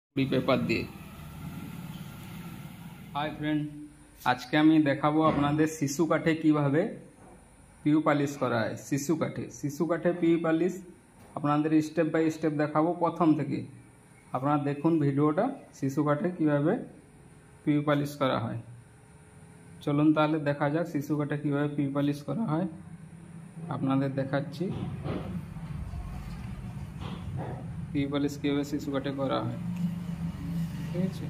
Paper দিয়ে। Hi friend, আজকে আমি দেখাবো আপনাদের শিশু কাঠে কিভাবে পিউ পালিশ করা হয়। শিশু কাঠে পিউ পালিশ আপনাদের স্টেপ বাই স্টেপ দেখাবো প্রথম থেকে। আপনারা দেখুন ভিডিওটা, শিশু কাঠে কিভাবে পিউ পালিশ করা হয়। চলুন তাহলে দেখা যাক শিশু কাঠে কিভাবে পিউ পালিশ করা হয়। আপনাদের দেখাচ্ছি পিউ পালিশ কীভাবে শিশু কাঠে করা হয়। ঠিক আছে,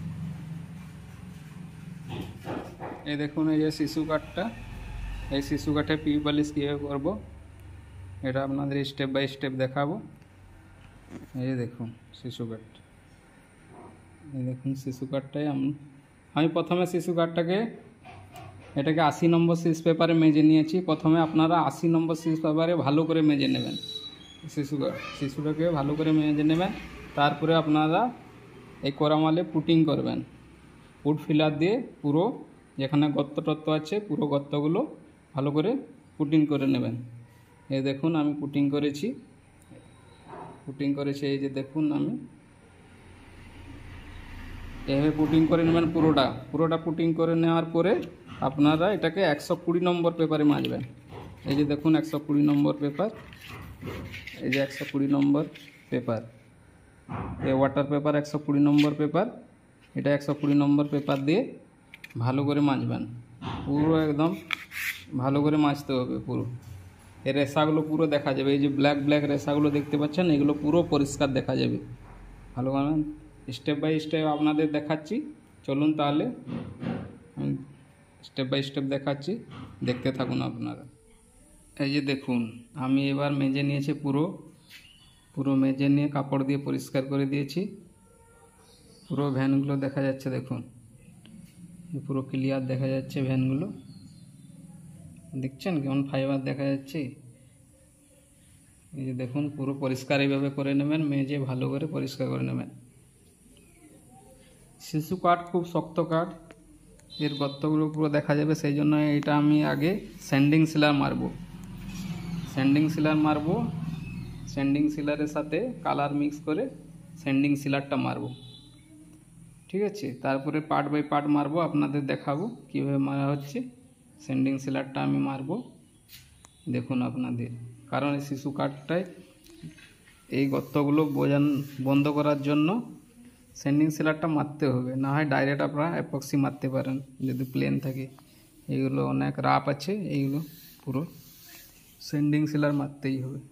এই দেখুন এই যে শিশু কাঠটা, এই শিশু কাঠে পিউ পালিশ কীভাবে করবো এটা আপনাদের স্টেপ বাই স্টেপ দেখাবো। এই যে দেখুন শিশু কাঠ, এই দেখুন শিশু কাঠটাই আমি প্রথমে শিশু কাঠটাকে এটাকে 80 নম্বর সিজ পেপারে মেজে নিয়েছি। প্রথমে আপনারা 80 নম্বর সিজ পেপারে ভালো করে মেজে নেবেন। শিশুটাকে ভালো করে মেজে নেবেন। তারপরে আপনারা এই কোরামালে পুটিং করবেন। পুট ফিলার দিয়ে পুরো যেখানে গর্ত টর্ত আছে পুরো গর্তগুলো ভালো করে পুটিং করে নেবেন। এই দেখুন আমি পুটিং করেছি। এই যে দেখুন আমি এভাবে পুটিং করে নেবেন। পুরোটা পুটিং করে নেওয়ার পরে আপনারা এটাকে 120 নম্বর পেপারে মাজবেন। এই যে দেখুন 120 নম্বর পেপার, এই যে 120 নম্বর পেপার, এই ওয়াটার পেপার 120 নম্বর পেপার, এটা 120 নম্বর পেপার দিয়ে ভালো করে মাজবেন। পুরো একদম ভালো করে মাজতে হবে। পুরো এই রেশাগুলো পুরো দেখা যাবে। এই যে ব্ল্যাক ব্ল্যাক রেশাগুলো দেখতে পাচ্ছেন, এগুলো পুরো পরিষ্কার দেখা যাবে। ভালো করে স্টেপ বাই স্টেপ আপনাদের দেখাচ্ছি। চলুন তাহলে আমি স্টেপ বাই স্টেপ দেখাচ্ছি, দেখতে থাকুন আপনারা। এই যে দেখুন আমি এবার মেজে নিয়েছি, পুরো মেজে নিয়ে কাপড় দিয়ে পরিষ্কার করে দিয়েছি। পুরো ভ্যানগুলো দেখা যাচ্ছে, দেখুন পুরো ক্লিয়ার দেখা যাচ্ছে ভ্যানগুলো। দেখছেন কেমন ফাইবার দেখা যাচ্ছে। এই যে দেখুন পুরো পরিষ্কার এইভাবে করে নেবেন, মেজে ভালো করে পরিষ্কার করে নেবেন। শিশু কাঠ খুব শক্ত কাঠ, এর গর্তগুলো পুরো দেখা যাবে। সেই জন্য এটা আমি আগে স্যান্ডিং সিলার মারবো। স্যান্ডিং সিলারের সাথে কালার মিক্স করে স্যান্ডিং সিলারটা মারবো। ঠিক আছে, তারপরে পার্ট বাই পার্ট মারবো, আপনাদের দেখাবো কীভাবে মারা হচ্ছে। স্যান্ডিং সিলারটা আমি মারবো দেখুন আপনাদের, কারণ এই শিশু কাঠটায় এই গর্তগুলো বন্ধ করার জন্য স্যান্ডিং সিলারটা মারতে হবে। না হয় ডাইরেক্ট আপনারা অ্যাপক্সি মারতে পারেন যদি প্লেন থাকে। এইগুলো অনেক রাফ আছে, এইগুলো পুরো স্যান্ডিং সিলার মারতেই হবে।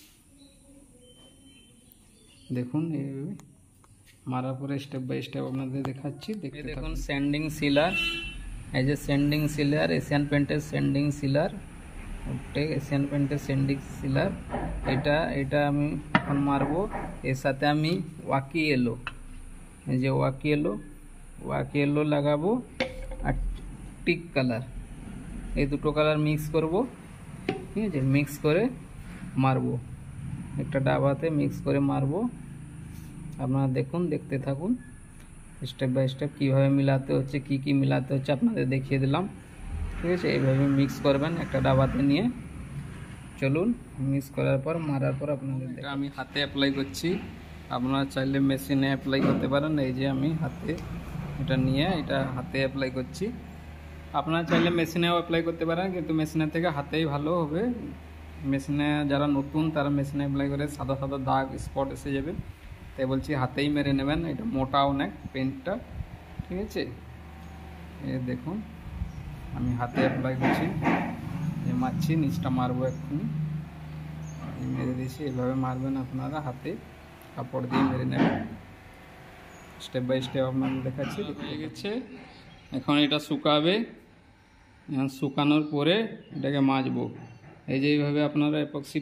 দেখুন এইভাবে মারার পরে স্টেপ বাই স্টেপ আপনাদের দেখাচ্ছি। দেখুন স্যান্ডিং সিলার, এই যে স্যান্ডিং সিলার, এশিয়ান পেন্টের স্যান্ডিং সিলার, এশিয়ান পেন্টের স্যান্ডিং সিলার। এটা আমি এখন মারবো। এর সাথে আমি ওয়াকি এলো, এই যে ওয়াকি এলো লাগাবো, আর টিক কালার, এই দুটো কালার মিক্স করব। ঠিক আছে, মিক্স করে মারবো, একটা ডাবাতে মিক্স করে মারবো। আপনারা দেখুন, দেখতে থাকুন স্টেপ বাই স্টেপ কীভাবে মিলাতে হচ্ছে, কি মিলাতে হচ্ছে আপনাদের দেখিয়ে দিলাম। ঠিক আছে, এইভাবে মিক্স করবেন একটা ডাবাতে নিয়ে। চলুন মিক্স করার পর মারার পর আপনাদের আমি হাতে অ্যাপ্লাই করছি। আপনারা চাইলে মেশিনে অ্যাপ্লাই করতে পারেন। এই যে আমি হাতে এটা নিয়ে এটা হাতে অ্যাপ্লাই করছি। আপনারা চাইলে মেশিনেও অ্যাপ্লাই করতে পারেন, কিন্তু মেশিনের থেকে হাতেই ভালো হবে। মেশিনে যারা নতুন তারা মেশিনে অ্যাপ্লাই করে সাদা সাদা দাগ স্পট এসে যাবে, তাই বলছি হাতেই মেরে নেবেন। এটা মোটা অনেক পেন্টটা। ঠিক আছে, এই দেখুন আমি হাতে অ্যাপ্লাই করছি, মারছি, নিচটা মারবো এক্ষুনি। মেরে দিয়েছি, এইভাবে মারবেন আপনারা হাতে, কাপড় দিয়ে মেরে নেবেন। স্টেপ বাই স্টেপ আপনাদের দেখাচ্ছি। হয়ে গেছে, এখন এটা শুকাবে। শুকানোর পরে এটাকে মাজবো। এই যে এইভাবে আপনারা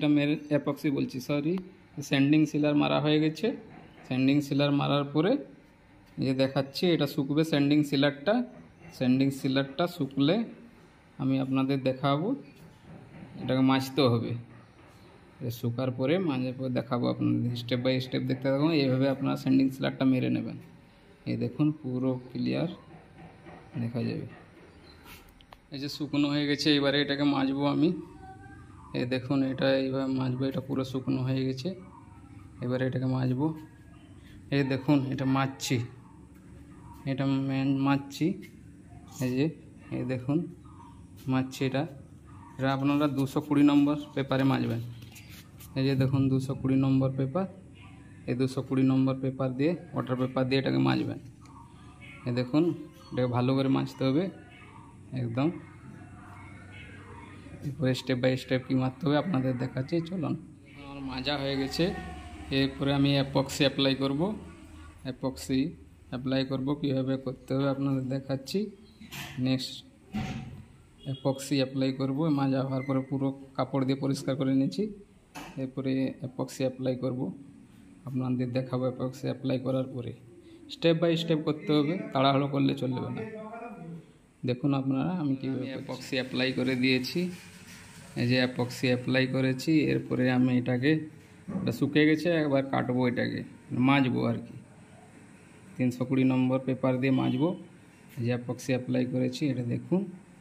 স্যান্ডিং সিলার মারা হয়ে গেছে। স্যান্ডিং সিলার মারার পরে এই যে দেখাচ্ছি এটা শুকবে। স্যান্ডিং সিলারটা শুকলে আমি আপনাদের দেখাবো। এটাকে মাজতে হবে, শুকার পরে মাজার পরে দেখাবো আপনাদের। স্টেপ বাই স্টেপ দেখতে থাকুন। এইভাবে আপনারা স্যান্ডিং সিলারটা মেরে নেবেন। এই দেখুন পুরো ক্লিয়ার দেখা যাবে। এই যে শুকনো হয়ে গেছে, এবারে এটাকে মাজবো আমি। এই দেখুন এটা এইভাবে মাজবো, এটা পুরো শুকনো হয়ে গেছে। এবারে এটাকে মাজবো। এই দেখুন এটা মাছছি, এটা মাছছি, এই যে এই দেখুন মাছছি। এটা আপনারা 220 নম্বর পেপারে মাজবেন। এই যে দেখুন 220 নম্বর পেপার, এই 220 নম্বর পেপার দিয়ে ওয়াটার পেপার দিয়ে এটাকে মাজবেন। এই দেখুন এটাকে ভালো করে মাজতে হবে একদম। এরপরে স্টেপ বাই স্টেপ কী মারতে হবে আপনাদের দেখাচ্ছি, চলুন। আমার মাজা হয়ে গেছে, এরপরে আমি অ্যাপক্সি অ্যাপ্লাই করব। অ্যাপক্সি অ্যাপ্লাই করব কীভাবে করতে হবে আপনাদের দেখাচ্ছি। নেক্সট অ্যাপক্সি অ্যাপ্লাই করব, মাজা হওয়ার পরে পুরো কাপড় দিয়ে পরিষ্কার করে নিয়েছি। এরপরে অ্যাপক্সি অ্যাপ্লাই করব, আপনাদের দেখাবো অ্যাপক্সি অ্যাপ্লাই করার পরে। স্টেপ বাই স্টেপ করতে হবে, তাড়াহুড়ো করলে চলবে না। দেখুন আপনারা আমি কীভাবে অ্যাপক্সি অ্যাপ্লাই করে দিয়েছি। এই যে অ্যাপক্সি অ্যাপ্লাই করেছি, এরপরে আমি এটা শুকিয়ে গেছে, একবার কাটবো, এটাকে মাজবো আর কি। 320 নম্বর পেপার দিয়ে মাজবো। যে অ্যাপক্সি অ্যাপ্লাই করেছি এটা দেখুন,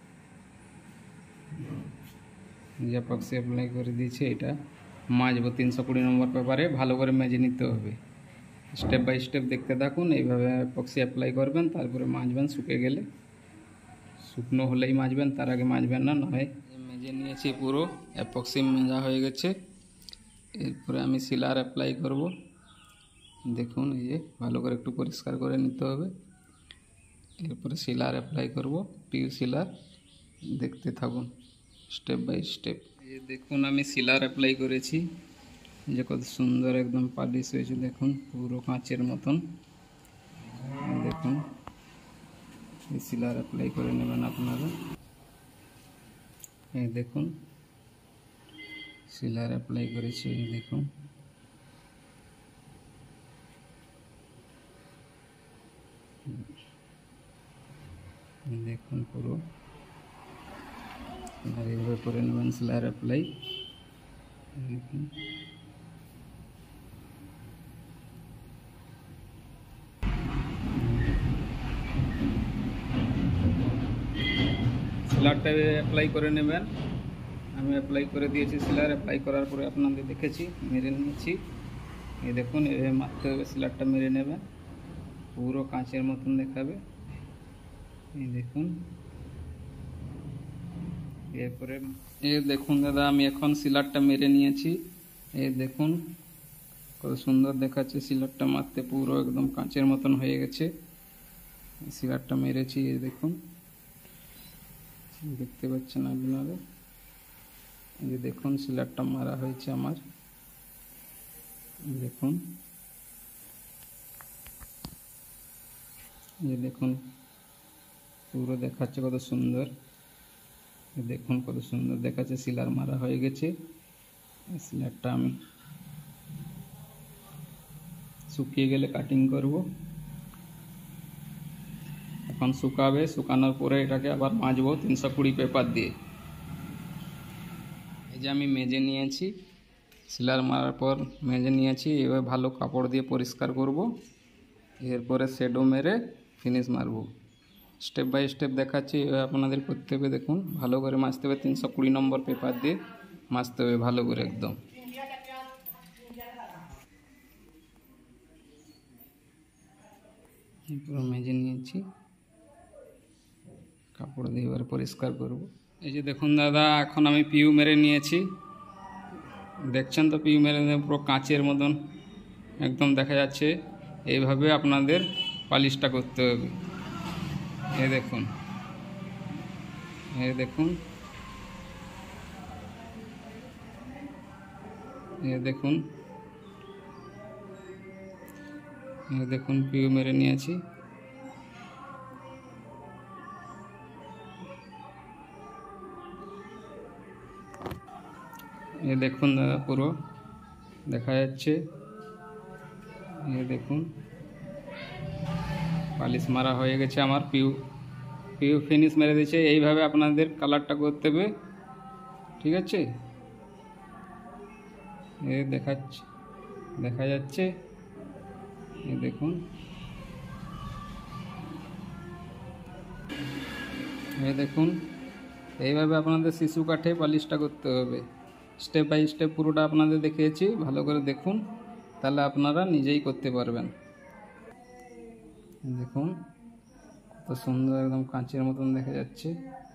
যে অ্যাপক্সি অ্যাপ্লাই করে দিয়েছি এটা মাজবো 320 নম্বর পেপারে, ভালো করে মেজে নিতে হবে। স্টেপ বাই স্টেপ দেখতে থাকুন, এইভাবে অ্যাপক্সি অ্যাপ্লাই করবেন, তারপরে মাজবেন। শুকিয়ে গেলে, শুকনো হলেই মাজবেন, তার আগে মাজবেন না, নয়। মেজে নিয়েছি পুরো, অ্যাপক্সি মেজা হয়ে গেছে। এরপরে আমি সিলার অ্যাপ্লাই করব। দেখুন এই যে ভালো করে একটু পরিষ্কার করে নিতে হবে। এরপরে সিলার অ্যাপ্লাই করব, পিউ সিলার। দেখতে থাকুন স্টেপ বাই স্টেপ। এই দেখুন আমি সিলার অ্যাপ্লাই করেছি, যে কত সুন্দর একদম পালিশ হয়েছে, দেখুন পুরো কাঁচের মতন। দেখুন এই সিলার অ্যাপ্লাই করে নেবেন আপনারা। এই দেখুন সিলার অ্যাপ্লাই করেছি, এই দেখুন। দেখুন পুরো এইভাবে করে নেবেন সিলার অ্যাপ্লাই। দেখুন সিলারটা অ্যাপ্লাই করে নেবেন। আমি অ্যাপ্লাই করে দিয়েছি সিলার। অ্যাপ্লাই করার পরে আপনাদের দেখেছি, মেরে নিয়েছি। এই দেখুন এভাবে মারতে হবে, সিলারটা মেরে নেবেন, পুরো কাঁচের মতন দেখাবে। এই দেখুন, এরপরে এই দেখুন দাদা আমি এখন সিলারটা মেরে নিয়েছি। এই দেখুন কত সুন্দর দেখাচ্ছে, সিলারটা মারতে পুরো একদম কাঁচের মতন হয়ে গেছে। সিলারটা মেরেছি, এই দেখুন, দেখতে পাচ্ছেন আপনারা। এই দেখুন সিলারটা মারা হয়েছে আমার, দেখুন। এই দেখুন পুরো দেখাচ্ছে কত সুন্দর, দেখুন কত সুন্দর দেখাচ্ছে, সিলার মারা হয়ে গেছে। সিলারটা আমি শুকিয়ে গেলে কাটিং করব। এখন শুকাবে, শুকানোর পরে এটাকে আবার মাজবো 320 পেপার দিয়ে। এই যে আমি মেজে নিয়েছি, সিলার মারার পর মেজে নিয়েছি। এবার ভালো কাপড় দিয়ে পরিষ্কার করব, এরপরে শ্যাডো মেরে ফিনিশ মারব। স্টেপ বাই স্টেপ দেখাচ্ছি, আপনাদের করতে হবে। দেখুন ভালো করে মাজতে হবে, 320 নম্বর পেপার দিয়ে মাজতে হবে ভালো করে একদম। পুরো মেজে নিয়েছি, কাপড় দিয়ে এবার পরিষ্কার করব। এই যে দেখুন দাদা এখন আমি পিউ মেরে নিয়েছি, দেখছেন তো পিউ মেরে পুরো কাঁচের মতন একদম দেখা যাচ্ছে। এইভাবে আপনাদের পালিশটা করতে হবে। এই দেখুন, এই দেখুন, এই দেখুন, এই দেখুন পিউ মেরে নিয়েছি। এই দেখুন দাদা পুরো দেখা যাচ্ছে, এই দেখুন পালিশ মারা হয়ে গেছে আমার, পিউ ফিনিশ মেরে দিয়েছে। এইভাবে আপনাদের কালারটা করতে হবে, ঠিক আছে। এই দেখা যাচ্ছে, এই দেখুন, এই দেখুন এইভাবে আপনাদের শিশু কাঠে পালিশটা করতে হবে। স্টেপ বাই স্টেপ পুরোটা আপনাদের দেখিয়েছি, ভালো করে দেখুন, তাহলে আপনারা নিজেই করতে পারবেন। দেখুন কত সুন্দর, একদম কাঁচের মতন দেখা যাচ্ছে।